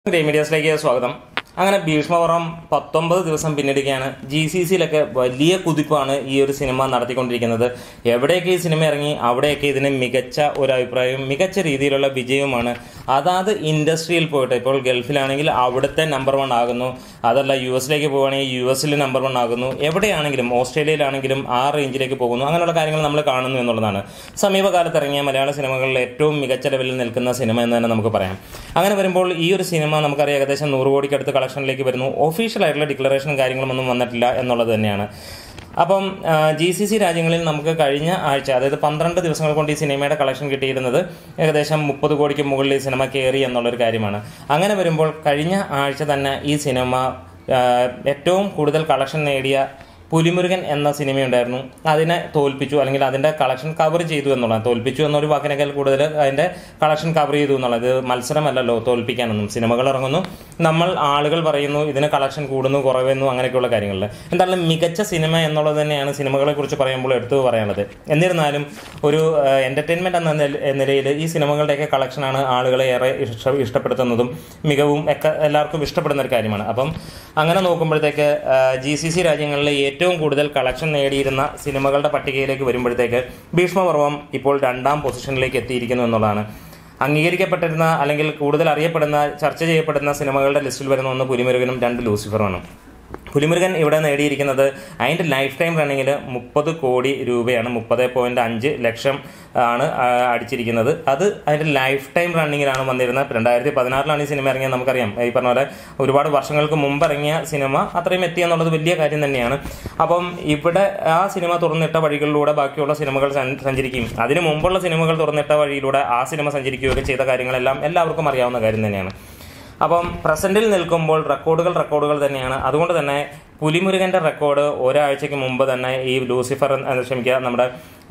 Grape Media's Swagam. അങ്ങനെ Bheeshmaparvam 19 ദിവസം പിന്നിടുകയാണ്. GCCയിലൊക്കെ വലിയ കുതിപ്പാണ് ഈ ഒരു സിനിമ നടത്തിക്കൊണ്ടിരിക്കുന്നത്. എവിടെയൊക്കെ ഈ സിനിമ ഇറങ്ങി അവിടെയൊക്കെ ഇതിന് മികച്ച ഒരു അഭിപ്രായവും മികച്ച രീതിയിലുള്ള വിജയവുമാണ്. അതാത് ഇൻഡസ്ട്രിയിൽ പോയിട്ട് ഇപ്പോൾ ഗൾഫിലാണെങ്കിൽ അവിടുത്തെ നമ്പർ 1 ആകുന്നു. അതല്ല യുഎസിലേക്ക് പോവുകയാണെങ്കിൽ യുഎസിൽ നമ്പർ 1 ആകുന്നു. എവിടെയാണെങ്കിലും ഓസ്ട്രേലിയയിലാണെങ്കിലും ആ റേഞ്ചിലേക്ക് പോകുന്നു. അങ്ങനെയുള്ള കാര്യങ്ങൾ നമ്മൾ കാണുന്നു എന്നുള്ളതാണ്. സമീപകാലത്ത് ഇറങ്ങിയ മലയാള സിനിമകളിൽ ഏറ്റവും മികച്ച ലെവലിൽ നിൽക്കുന്ന സിനിമ എന്ന് തന്നെ നമുക്ക് പറയാം. അങ്ങനെ വരുമ്പോൾ ഈ ഒരു സിനിമ നമുക്കറിയാം ഏകദേശം 100 കോടിക്കടുത്ത് കളക്ഷനിലേക്ക് വരുന്നു. ഒഫീഷ്യൽ ആയിട്ടുള്ള ഡിക്ലറേഷനും കാര്യങ്ങളൊന്നും വന്നിട്ടില്ല എന്നുള്ളത് തന്നെയാണ്. അപ്പം GCC രാജ്യങ്ങളിൽ നമുക്ക് കഴിഞ്ഞ ആഴ്ച അതായത് 12 ദിവസങ്ങൾ കൊണ്ട് ഈ സിനിമയുടെ കളക്ഷൻ കിട്ടിയിരുന്നത് ഏകദേശം 30 കോടിക്ക് മുകളിൽ ഈ സിനിമ കയറി എന്നുള്ളൊരു കാര്യമാണ്. അങ്ങനെ വരുമ്പോൾ കഴിഞ്ഞ ആഴ്ച തന്നെ ഈ സിനിമ ഏറ്റവും കൂടുതൽ കളക്ഷൻ നേടിയ പുലിമുരുകൻ എന്ന സിനിമയുണ്ടായിരുന്നു. അതിനെ തോൽപ്പിച്ചു, അല്ലെങ്കിൽ അതിൻ്റെ കളക്ഷൻ കവർ ചെയ്തു എന്നുള്ളത്. തോൽപ്പിച്ചു എന്നൊരു വാക്കിനേക്കാൾ കൂടുതൽ അതിൻ്റെ കളക്ഷൻ കവർ ചെയ്തു എന്നുള്ളത്. മത്സരമല്ലല്ലോ തോൽപ്പിക്കാനൊന്നും. സിനിമകൾ ഇറങ്ങുന്നു, നമ്മൾ ആളുകൾ പറയുന്നു ഇതിന് കളക്ഷൻ കൂടുന്നു കുറയുന്നു അങ്ങനെയൊക്കെയുള്ള കാര്യങ്ങളിൽ. എന്തായാലും മികച്ച സിനിമ എന്നുള്ളത് തന്നെയാണ് സിനിമകളെ കുറിച്ച് പറയുമ്പോൾ എടുത്തു പറയാനുള്ളത്. എന്നിരുന്നാലും ഒരു എൻ്റർടൈൻമെൻറ്റ് എന്ന നിലയിൽ ഈ സിനിമകളുടെയൊക്കെ കളക്ഷനാണ് ആളുകളെ ഏറെ ഇഷ്ടപ്പെടുത്തുന്നതും മികവും ഒക്കെ എല്ലാവർക്കും ഇഷ്ടപ്പെടുന്ന ഒരു കാര്യമാണ്. അപ്പം അങ്ങനെ നോക്കുമ്പോഴത്തേക്ക് GCC രാജ്യങ്ങളിലെ ഏറ്റവും കൂടുതൽ കളക്ഷൻ നേടിയിരുന്ന സിനിമകളുടെ പട്ടികയിലേക്ക് വരുമ്പോഴത്തേക്ക് ഭീഷ്മപർവം ഇപ്പോൾ 2ാം പൊസിഷനിലേക്ക് എത്തിയിരിക്കുന്നു എന്നുള്ളതാണ്. അംഗീകരിക്കപ്പെട്ടിരുന്ന അല്ലെങ്കിൽ കൂടുതൽ അറിയപ്പെടുന്ന ചർച്ച ചെയ്യപ്പെടുന്ന സിനിമകളുടെ ലിസ്റ്റിൽ വരുന്ന 1 പുലിമുരുകനും 2 ലൂസിഫറുമാണ്. പുലിമുരുകൻ ഇവിടെ നേടിയിരിക്കുന്നത് അതിൻ്റെ ലൈഫ് ടൈം റണ്ണിങ്ങിൽ 30 കോടി രൂപയാണ്. 30.5 ലക്ഷം ആണ് അടിച്ചിരിക്കുന്നത്. അത് അതിൻ്റെ ലൈഫ് ടൈം റണ്ണിങ്ങിലാണ് വന്നിരുന്നത്. 2016 ഈ സിനിമ ഇറങ്ങിയത് നമുക്കറിയാം. ഈ പറഞ്ഞ പോലെ ഒരുപാട് വർഷങ്ങൾക്ക് മുമ്പ് ഇറങ്ങിയ സിനിമ അത്രയും എത്തിയെന്നുള്ളത് വലിയ കാര്യം തന്നെയാണ്. അപ്പം ഇവിടെ ആ സിനിമ തുറന്നിട്ട വഴികളിലൂടെ ബാക്കിയുള്ള സിനിമകൾ സഞ്ചരിക്കുകയും അതിന് മുമ്പുള്ള സിനിമകൾ തുറന്നിട്ട വഴിയിലൂടെ ആ സിനിമ സഞ്ചരിക്കുകയൊക്കെ ചെയ്ത കാര്യങ്ങളെല്ലാം എല്ലാവർക്കും അറിയാവുന്ന കാര്യം തന്നെയാണ്. അപ്പം പ്രസൻറ്റിൽ നിൽക്കുമ്പോൾ റെക്കോർഡുകൾ തന്നെയാണ്. അതുകൊണ്ട് തന്നെ പുലിമുരുകൻ്റെ റെക്കോർഡ് ഒരാഴ്ചയ്ക്ക് മുമ്പ് തന്നെ ഈ ലൂസിഫർ നമ്മുടെ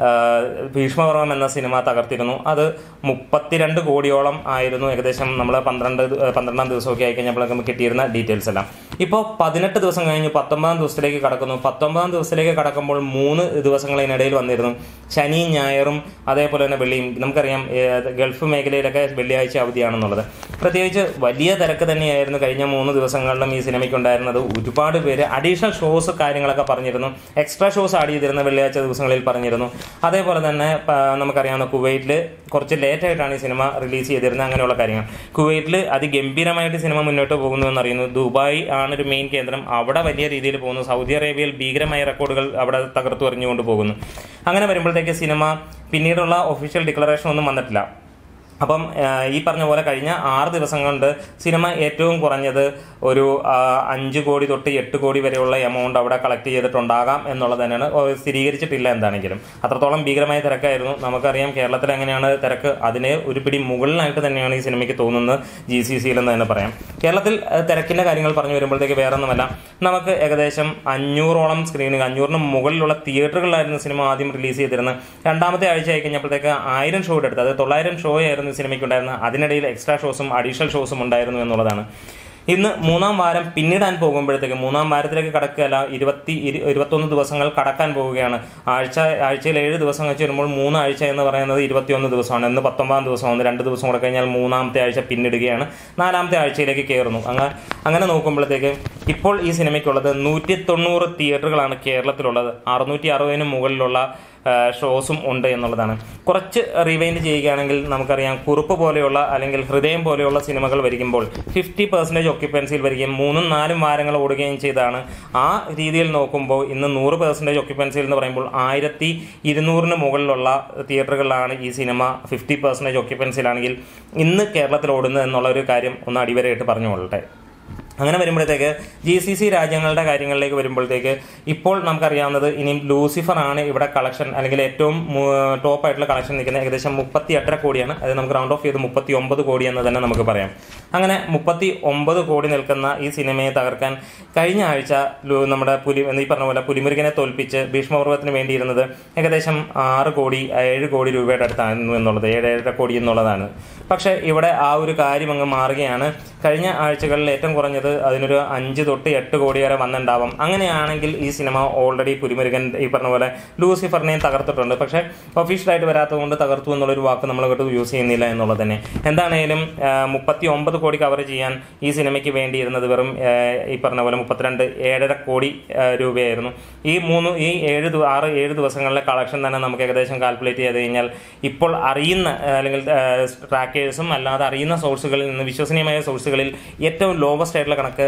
ഭീഷ്മപർവം എന്ന സിനിമ തകർത്തിരുന്നു. അത് 32 കോടിയോളം ആയിരുന്നു. ഏകദേശം നമ്മൾ 12ാം ദിവസമൊക്കെ ആയിക്കഴിഞ്ഞപ്പോഴൊക്കെ നമുക്ക് കിട്ടിയിരുന്ന ഡീറ്റെയിൽസ് എല്ലാം. ഇപ്പോൾ 18 ദിവസം കഴിഞ്ഞ് 19ാം ദിവസത്തിലേക്ക് കടക്കുന്നു. 19ാം ദിവസത്തിലേക്ക് കടക്കുമ്പോൾ 3 ദിവസങ്ങളിനിടയിൽ വന്നിരുന്നു. ശനിയും ഞായറും അതേപോലെ തന്നെ വെള്ളിയും. നമുക്കറിയാം ഗൾഫ് മേഖലയിലൊക്കെ വെള്ളിയാഴ്ച അവധിയാണെന്നുള്ളത്. പ്രത്യേകിച്ച് വലിയ തിരക്ക് തന്നെയായിരുന്നു കഴിഞ്ഞ 3 ദിവസങ്ങളിലും ഈ സിനിമയ്ക്കുണ്ടായിരുന്നത്. ഒരുപാട് പേര് അഡീഷണൽ ഷോസ് കാര്യങ്ങളൊക്കെ പറഞ്ഞിരുന്നു. എക്സ്ട്രാ ഷോസ് ആഡ് ചെയ്തിരുന്ന വെള്ളിയാഴ്ച ദിവസങ്ങളിൽ പറഞ്ഞിരുന്നു. അതേപോലെ തന്നെ നമുക്കറിയാവുന്ന കുവൈറ്റിൽ കുറച്ച് ലേറ്റായിട്ടാണ് ഈ സിനിമ റിലീസ് ചെയ്തിരുന്നത്. അങ്ങനെയുള്ള കാര്യങ്ങൾ. കുവൈറ്റിൽ അതിഗംഭീരമായിട്ട് സിനിമ മുന്നോട്ട് പോകുന്നു എന്നറിയുന്നു. ദുബായ് ആണ് ഒരു മെയിൻ കേന്ദ്രം. അവിടെ വലിയ രീതിയിൽ പോകുന്നു. സൗദി അറേബ്യയിൽ ഭീകരമായ റെക്കോർഡുകൾ അവിടെ തകർത്തു എറിഞ്ഞുകൊണ്ട് പോകുന്നു. അങ്ങനെ വരുമ്പോഴത്തേക്ക് സിനിമ പിന്നീടുള്ള ഒഫീഷ്യൽ ഡിക്ലറേഷൻ ഒന്നും വന്നിട്ടില്ല. അപ്പം ഈ പറഞ്ഞ പോലെ കഴിഞ്ഞ 6 ദിവസം കൊണ്ട് സിനിമ ഏറ്റവും കുറഞ്ഞത് ഒരു 5 കോടി തൊട്ട് 8 കോടി വരെയുള്ള എമൗണ്ട് അവിടെ കളക്ട് ചെയ്തിട്ടുണ്ടാകാം എന്നുള്ളത് തന്നെയാണ്. സ്ഥിരീകരിച്ചിട്ടില്ല എന്താണെങ്കിലും. അത്രത്തോളം ഭീകരമായ തിരക്കായിരുന്നു. നമുക്കറിയാം കേരളത്തിൽ എങ്ങനെയാണ് തിരക്ക്. അതിന് ഒരു പിടി മുകളിലായിട്ട് തന്നെയാണ് ഈ സിനിമയ്ക്ക് തോന്നുന്നത് GCCയിലെന്ന് തന്നെ പറയാം. കേരളത്തിൽ തിരക്കിൻ്റെ കാര്യങ്ങൾ പറഞ്ഞു വരുമ്പോഴത്തേക്ക് വേറെ ഒന്നുമല്ല. നമുക്ക് ഏകദേശം 500ഓളം സ്ക്രീനുകൾ 500ന് മുകളിലുള്ള തിയേറ്ററുകളിലായിരുന്നു സിനിമ ആദ്യം റിലീസ് ചെയ്തിരുന്നത്. 2ാമത്തെ ആഴ്ച ആയി കഴിഞ്ഞപ്പോഴത്തേക്ക് 1000 ഷോ എടുത്തത്. അത് 900 ഷോ ആയിരുന്നു സിനിമയ്ക്കുണ്ടായിരുന്നു. അതിനിടയിൽ എക്സ്ട്രാ ഷോസും അഡീഷണൽ ഷോസും ഉണ്ടായിരുന്നു എന്നുള്ളതാണ്. ഇന്ന് 3ാം വാരം പിന്നിടാൻ പോകുമ്പോഴത്തേക്ക് 3ാം വാരത്തിലേക്ക് കടക്കുകയല്ല, 21 ദിവസങ്ങൾ കടക്കാൻ പോവുകയാണ്. ആഴ്ചയിൽ 7 ദിവസം വെച്ച് വരുമ്പോൾ 3 ആഴ്ച എന്ന് പറയുന്നത് 21 ദിവസമാണ്. ഇന്ന് 19ാം ദിവസമാണ്. 2 ദിവസം കൂടെ കഴിഞ്ഞാൽ 3ാമത്തെ ആഴ്ച പിന്നിടുകയാണ്. 4ാമത്തെ ആഴ്ചയിലേക്ക് കയറുന്നു. അങ്ങനെ നോക്കുമ്പോഴത്തേക്ക് ഇപ്പോൾ ഈ സിനിമയ്ക്കുള്ളത് 190 തിയേറ്ററുകളാണ് കേരളത്തിലുള്ളത്. 660ന് മുകളിലുള്ള ഷോസും ഉണ്ട് എന്നുള്ളതാണ്. കുറച്ച് റിവൈൻഡ് ചെയ്യുകയാണെങ്കിൽ നമുക്കറിയാം കുറുപ്പ് പോലെയുള്ള അല്ലെങ്കിൽ ഹൃദയം പോലെയുള്ള സിനിമകൾ വരിക്കുമ്പോൾ 50% ഒക്യുപ്പൻസിയിൽ വരികയും 3-4 വാരങ്ങൾ ഓടുകയും ചെയ്താണ്. ആ രീതിയിൽ നോക്കുമ്പോൾ ഇന്ന് 100% ഒക്യുപ്പൻസിയിൽ എന്ന് പറയുമ്പോൾ 1200ന് മുകളിലുള്ള തിയേറ്ററുകളിലാണ് ഈ സിനിമ 50% ഒക്യുപ്പൻസിയിലാണെങ്കിൽ ഇന്ന് കേരളത്തിൽ ഓടുന്നത് എന്നുള്ള ഒരു കാര്യം ഒന്ന് അടിവരയിട്ട് പറഞ്ഞുകൊള്ളട്ടെ. അങ്ങനെ വരുമ്പോഴത്തേക്ക് GCC രാജ്യങ്ങളുടെ കാര്യങ്ങളിലേക്ക് വരുമ്പോഴത്തേക്ക് ഇപ്പോൾ നമുക്കറിയാവുന്നത് ഇനിയും ലൂസിഫർ ആണ് ഇവിടെ കളക്ഷൻ അല്ലെങ്കിൽ ഏറ്റവും ടോപ്പായിട്ടുള്ള കളക്ഷൻ നിൽക്കുന്നത്. ഏകദേശം 38 കോടിയാണ്. അത് നമുക്ക് റൗണ്ട് ഓഫ് ചെയ്ത് 39 കോടി എന്ന് തന്നെ നമുക്ക് പറയാം. അങ്ങനെ 39 കോടി നിൽക്കുന്ന ഈ സിനിമയെ തകർക്കാൻ കഴിഞ്ഞ ആഴ്ച നമ്മുടെ ഈ പറഞ്ഞ പോലെ പുലിമുരുകനെ തോൽപ്പിച്ച് ഭീഷ്മപർവത്തിന് വേണ്ടിയിരുന്നത് ഏകദേശം 7 കോടി രൂപയുടെ അടുത്തായിരുന്നു എന്നുള്ളത്. 7.5 കോടി എന്നുള്ളതാണ്. പക്ഷേ ഇവിടെ ആ ഒരു കാര്യം അങ്ങ് മാറുകയാണ്. കഴിഞ്ഞ ആഴ്ചകളിൽ ഏറ്റവും കുറഞ്ഞത് അതിനൊരു 5 തൊട്ട് 8 കോടി വരെ വന്നിട്ടുണ്ടാവാം. അങ്ങനെയാണെങ്കിൽ ഈ സിനിമ ഓൾറെഡി പുലിമുരുകൻ ഈ പറഞ്ഞ പോലെ ലൂസിഫറിനെയും തകർത്തിട്ടുണ്ട്. പക്ഷേ ഒഫീഷ്യലായിട്ട് വരാത്തതുകൊണ്ട് തകർത്തു എന്നുള്ളൊരു വാക്ക് നമ്മൾ യൂസ് ചെയ്യുന്നില്ല എന്നുള്ളത് തന്നെ. എന്താണേലും 39 കോടി കവർ ചെയ്യാൻ ഈ സിനിമയ്ക്ക് വേണ്ടിയിരുന്നത് വെറും ഈ പറഞ്ഞ പോലെ 7.5 കോടി രൂപയായിരുന്നു. ഈ 6-7 ദിവസങ്ങളിലെ കളക്ഷൻ തന്നെ നമുക്ക് ഏകദേശം കാൽക്കുലേറ്റ് ചെയ്ത് കഴിഞ്ഞാൽ ഇപ്പോൾ അറിയുന്ന അല്ലെങ്കിൽ ട്രാക്കേഴ്സും അല്ലാതെ അറിയുന്ന സോഴ്സുകളിൽ നിന്ന് വിശ്വസനീയമായ സോഴ്സുകളിൽ ഏറ്റവും ലോവസ്റ്റ് ആയിട്ടുള്ള കണക്ക്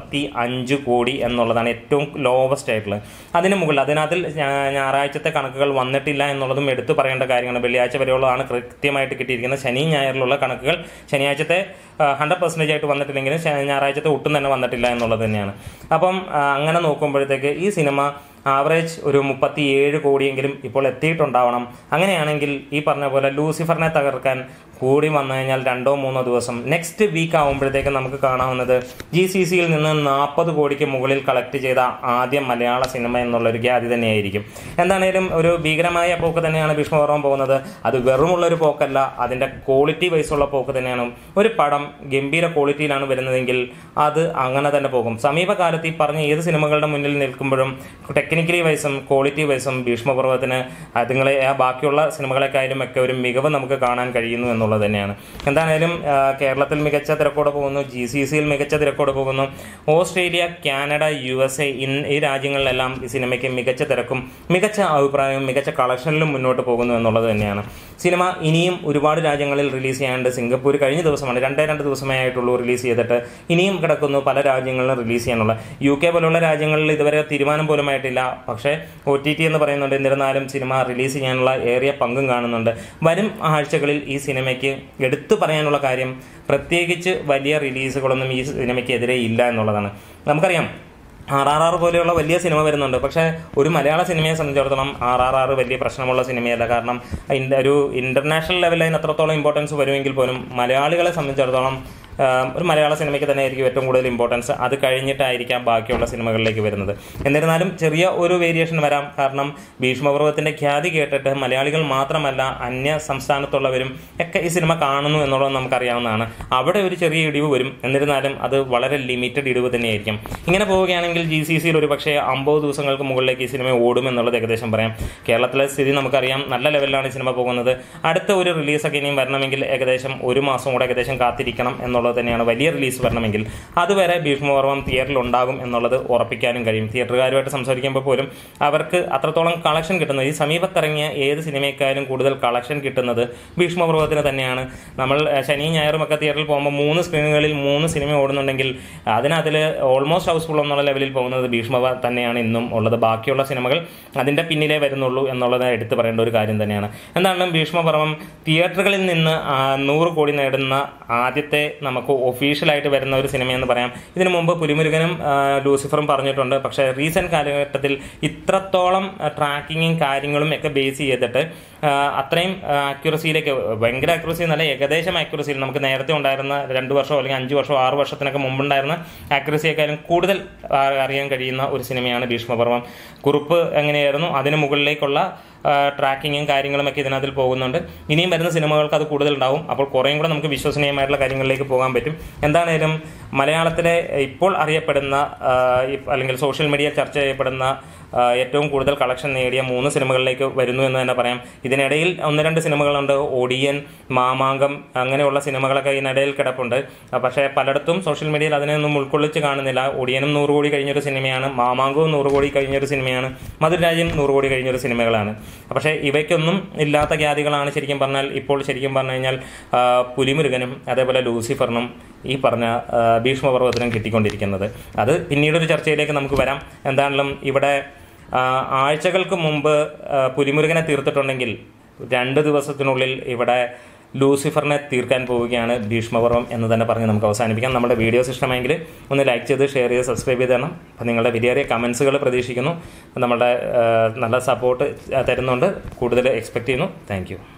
35 കോടി എന്നുള്ളതാണ് ഏറ്റവും ലോവസ്റ്റ് ആയിട്ടുള്ളത്. അതിന് മുകളിൽ അതിനകത്തിൽ ഞായറാഴ്ചത്തെ കണക്കുകൾ വന്നിട്ടില്ല എന്നുള്ളതും എടുത്തു പറയേണ്ട കാര്യമാണ്. വെള്ളിയാഴ്ച വരെയുള്ളതാണ് കൃത്യമായിട്ട് കിട്ടിയിരിക്കുന്നത്. ശനി ഞായറിലുള്ള കണക്കുകൾ ശനിയാഴ്ചത്തെ 100% ആയിട്ട് വന്നിട്ടില്ലെങ്കിലും ഞായറാഴ്ചത്തെ ഒട്ടും തന്നെ വന്നിട്ടില്ല എന്നുള്ളത് തന്നെയാണ്. അപ്പം അങ്ങനെ നോക്കുമ്പോഴത്തേക്ക് ഈ സിനിമ ആവറേജ് ഒരു 37 കോടിയെങ്കിലും ഇപ്പോൾ എത്തിയിട്ടുണ്ടാവണം. അങ്ങനെയാണെങ്കിൽ ഈ പറഞ്ഞ പോലെ ലൂസിഫറിനെ തകർക്കാൻ കൂടി വന്നു കഴിഞ്ഞാൽ 2-3 ദിവസം നെക്സ്റ്റ് വീക്ക് ആകുമ്പോഴത്തേക്ക് നമുക്ക് കാണാവുന്നത് GCCയിൽ നിന്ന് 40 കോടിക്ക് മുകളിൽ കളക്ട് ചെയ്ത ആദ്യ മലയാള സിനിമ എന്നുള്ളൊരു ഖ്യാതി തന്നെയായിരിക്കും. എന്താണേലും ഒരു ഭീകരമായ പോക്ക് തന്നെയാണ് ഭീഷ്മപർവം പോകുന്നത്. അത് വെറുമുള്ളൊരു പോക്കല്ല, അതിൻ്റെ ക്വാളിറ്റി വൈസുള്ള പോക്ക് തന്നെയാണ്. ഒരു പടം ഗംഭീര ക്വാളിറ്റിയിലാണ് വരുന്നതെങ്കിൽ അത് അങ്ങനെ തന്നെ പോകും. സമീപകാലത്ത് ഈ പറഞ്ഞ ഏത് സിനിമകളുടെ മുന്നിൽ നിൽക്കുമ്പോഴും ടെക്നിക്കലി വൈസും ക്വാളിറ്റി വൈസും ഭീഷ്മപർവത്തിന് അതുങ്ങളെ ബാക്കിയുള്ള സിനിമകളെക്കാളും ഒക്കെ ഒരു മികവ് നമുക്ക് കാണാൻ കഴിയുന്നു എന്നുള്ളത് തന്നെയാണ്. എന്താണേലും കേരളത്തിൽ മികച്ച തിരക്കോടെ പോകുന്നു, GCCയിൽ മികച്ച തിരക്കോടെ പോകുന്നു. ഓസ്ട്രേലിയ, കാനഡ, USA ഈ രാജ്യങ്ങളിലെല്ലാം ഈ സിനിമയ്ക്ക് മികച്ച തിരക്കും മികച്ച അഭിപ്രായവും മികച്ച കളക്ഷനിലും മുന്നോട്ട് പോകുന്നു എന്നുള്ളത് തന്നെയാണ്. സിനിമ ഇനിയും ഒരുപാട് രാജ്യങ്ങളിൽ റിലീസ് ചെയ്യാണ്ട്. സിംഗപ്പൂർ കഴിഞ്ഞ ദിവസമാണ് 2 ദിവസമേ ആയിട്ടുള്ളൂ റിലീസ് ചെയ്തിട്ട്. ഇനിയും കിടക്കുന്നു പല രാജ്യങ്ങളിലും റിലീസ് ചെയ്യാനുള്ള. UK പോലുള്ള രാജ്യങ്ങളിൽ ഇതുവരെ തീരുമാനം പോലും ആയിട്ടില്ല. പക്ഷേ OTT എന്ന് പറയുന്നുണ്ട്. എന്നിരുന്നാലും സിനിമ റിലീസ് ചെയ്യാനുള്ള ഏറിയ പങ്കും കാണുന്നുണ്ട്. വരും ആഴ്ചകളിൽ ഈ സിനിമയ്ക്ക് എടുത്തു പറയാനുള്ള കാര്യം പ്രത്യേകിച്ച് വലിയ റിലീസുകളൊന്നും ഈ സിനിമയ്ക്ക് എതിരെ ഇല്ല എന്നുള്ളതാണ്. നമുക്കറിയാം RRR പോലെയുള്ള വലിയ സിനിമ വരുന്നുണ്ട്. പക്ഷേ ഒരു മലയാള സിനിമയെ സംബന്ധിച്ചിടത്തോളം RRR വലിയ പ്രശ്നമുള്ള സിനിമയല്ല. കാരണം ഒരു ഇൻ്റർനാഷണൽ ലെവലിൽ അതിന് അത്രത്തോളം ഇമ്പോർട്ടൻസ് വരുമെങ്കിൽ പോലും മലയാളികളെ സംബന്ധിച്ചിടത്തോളം ഒരു മലയാള സിനിമയ്ക്ക് തന്നെ ആയിരിക്കും ഏറ്റവും കൂടുതൽ ഇമ്പോർട്ടൻസ്. അത് കഴിഞ്ഞിട്ടായിരിക്കാം ബാക്കിയുള്ള സിനിമകളിലേക്ക് വരുന്നത്. എന്നിരുന്നാലും ചെറിയ ഒരു വേരിയേഷൻ വരാം. കാരണം ഭീഷ്മപർവത്തിൻ്റെ ഖ്യാതി കേട്ടിട്ട് മലയാളികൾ മാത്രമല്ല അന്യ സംസ്ഥാനത്തുള്ളവരും ഒക്കെ ഈ സിനിമ കാണുന്നു എന്നുള്ളത് നമുക്കറിയാവുന്നതാണ്. അവിടെ ഒരു ചെറിയ ഇടിവ് വരും. എന്നിരുന്നാലും അത് വളരെ ലിമിറ്റഡ് ഇടിവ് തന്നെയായിരിക്കും. ഇങ്ങനെ പോവുകയാണെങ്കിൽ GCCയിൽ ഒരു പക്ഷേ 50 ദിവസങ്ങൾക്ക് മുകളിലേക്ക് ഈ സിനിമ ഓടുമെന്നുള്ളത് ഏകദേശം പറയാം. കേരളത്തിലെ സ്ഥിതി നമുക്കറിയാം, നല്ല ലെവലിലാണ് സിനിമ പോകുന്നത്. അടുത്ത ഒരു റിലീസൊക്കെ ഇനിയും വരണമെങ്കിൽ ഏകദേശം 1 മാസം കൂടെ ഏകദേശം കാത്തിരിക്കണം എന്നുള്ളത് തന്നെയാണ്. വലിയ റിലീസ് വരണമെങ്കിൽ അതുവരെ ഭീഷ്മപർവം തിയേറ്ററിൽ ഉണ്ടാകും എന്നുള്ളത് ഉറപ്പിക്കാനും കഴിയും. തിയേറ്ററുകാരുമായിട്ട് സംസാരിക്കുമ്പോൾ പോലും അവർക്ക് അത്രത്തോളം കളക്ഷൻ കിട്ടുന്നത്, ഈ സമീപത്തിറങ്ങിയ ഏത് സിനിമയെക്കാളും കൂടുതൽ കളക്ഷൻ കിട്ടുന്നത് ഭീഷ്മപർവത്തിന് തന്നെയാണ്. നമ്മൾ ശനിയും ഞായറും ഒക്കെ തിയേറ്ററിൽ പോകുമ്പോൾ 3 സ്ക്രീനുകളിൽ 3 സിനിമ ഓടുന്നുണ്ടെങ്കിൽ അതിൽ ഓൾമോസ്റ്റ് ഹൗസ്ഫുൾ എന്നുള്ള ലെവലിൽ പോകുന്നത് ഭീഷ്മ തന്നെയാണ് ഇന്നും ഉള്ളത്. ബാക്കിയുള്ള സിനിമകൾ അതിൻ്റെ പിന്നിലേ വരുന്നുള്ളൂ എന്നുള്ളത് എടുത്തു പറയേണ്ട ഒരു കാര്യം തന്നെയാണ്. എന്താണെങ്കിലും ഭീഷ്മപർവം തിയേറ്ററുകളിൽ നിന്ന് 100 കോടി നേടുന്ന ആദ്യത്തെ നമുക്ക് ഒഫീഷ്യലായിട്ട് വരുന്ന ഒരു സിനിമയെന്ന് പറയാം. ഇതിനു മുമ്പ് പുലിമുരുകനും ലൂസിഫറും പറഞ്ഞിട്ടുണ്ട്. പക്ഷേ റീസെൻറ്റ് കാലഘട്ടത്തിൽ ഇത്രത്തോളം ട്രാക്കിങ്ങും കാര്യങ്ങളും ഒക്കെ ബേസ് ചെയ്തിട്ട് അത്രയും ആക്യുറസിയിലേക്ക്, ഭയങ്കര ആക്യുറസി എന്നല്ല, ഏകദേശം ആക്യുറസിയിൽ നമുക്ക് നേരത്തെ ഉണ്ടായിരുന്ന 2 വർഷമോ അല്ലെങ്കിൽ 5 വർഷമോ 6 വർഷത്തിനൊക്കെ മുമ്പുണ്ടായിരുന്ന ആക്യുറസിയെക്കാളും കൂടുതൽ അറിയാൻ കഴിയുന്ന ഒരു സിനിമയാണ് ഭീഷ്മപർവം. കുറിപ്പ് എങ്ങനെയായിരുന്നു, അതിന് മുകളിലേക്കുള്ള ട്രാക്കിങ്ങും കാര്യങ്ങളുമൊക്കെ ഇതിനകത്തിൽ പോകുന്നുണ്ട്. ഇനിയും വരുന്ന സിനിമകൾക്ക് അത് കൂടുതലുണ്ടാവും. അപ്പോൾ കുറേയും കൂടെ നമുക്ക് വിശ്വസനീയമായിട്ടുള്ള കാര്യങ്ങളിലേക്ക് പോകാൻ പറ്റും. എന്താണേലും മലയാളത്തിലെ ഇപ്പോൾ അറിയപ്പെടുന്ന അല്ലെങ്കിൽ സോഷ്യൽ മീഡിയ ചർച്ച ചെയ്യപ്പെടുന്ന ഏറ്റവും കൂടുതൽ കളക്ഷൻ നേടിയ 3 സിനിമകളിലേക്ക് വരുന്നു എന്ന് തന്നെ പറയാം. ഇതിനിടയിൽ 1-2 സിനിമകളുണ്ട്. ഒടിയൻ, മാമാങ്കം, അങ്ങനെയുള്ള സിനിമകളൊക്കെ ഇതിനിടയിൽ കിടപ്പുണ്ട്. പക്ഷേ പലയിടത്തും സോഷ്യൽ മീഡിയയിൽ അതിനെയൊന്നും ഉൾക്കൊള്ളിച്ച് കാണുന്നില്ല. ഒടിയനും 100 കോടി കഴിഞ്ഞൊരു സിനിമയാണ്, മാമാങ്കവും 100 കോടി കഴിഞ്ഞൊരു സിനിമയാണ്, മധുരാജ്യം 100 കോടി കഴിഞ്ഞൊരു സിനിമകളാണ്. പക്ഷേ ഇവയ്ക്കൊന്നും ഇല്ലാത്ത ഖ്യാതികളാണ് ശരിക്കും പറഞ്ഞാൽ ഇപ്പോൾ ശരിക്കും പറഞ്ഞു കഴിഞ്ഞാൽ പുലിമുരുകനും അതേപോലെ ലൂസിഫറിനും ഈ പറഞ്ഞ ഭീഷ്മപർവത്തിനും കിട്ടിക്കൊണ്ടിരിക്കുന്നത്. അത് പിന്നീടൊരു ചർച്ചയിലേക്ക് നമുക്ക് വരാം. എന്താണെങ്കിലും ഇവിടെ ആഴ്ചകൾക്ക് മുമ്പ് പുലിമുരുകനെ തീർത്തിട്ടുണ്ടെങ്കിൽ 2 ദിവസത്തിനുള്ളിൽ ഇവിടെ ലൂസിഫറിനെ തീർക്കാൻ പോവുകയാണ് ഭീഷ്മപർവം എന്ന് തന്നെ പറഞ്ഞ് നമുക്ക് അവസാനിപ്പിക്കാം. നമ്മുടെ വീഡിയോസ് ഇഷ്ടമെങ്കിൽ ഒന്ന് ലൈക്ക് ചെയ്ത് ഷെയർ ചെയ്ത് സബ്സ്ക്രൈബ് ചെയ്ത് തരണം. അപ്പം നിങ്ങളുടെ വലിയ കമൻസുകൾ പ്രതീക്ഷിക്കുന്നു. നമ്മുടെ നല്ല സപ്പോർട്ട് തരുന്നുണ്ട്, കൂടുതൽ എക്സ്പെക്റ്റ് ചെയ്യുന്നു. താങ്ക്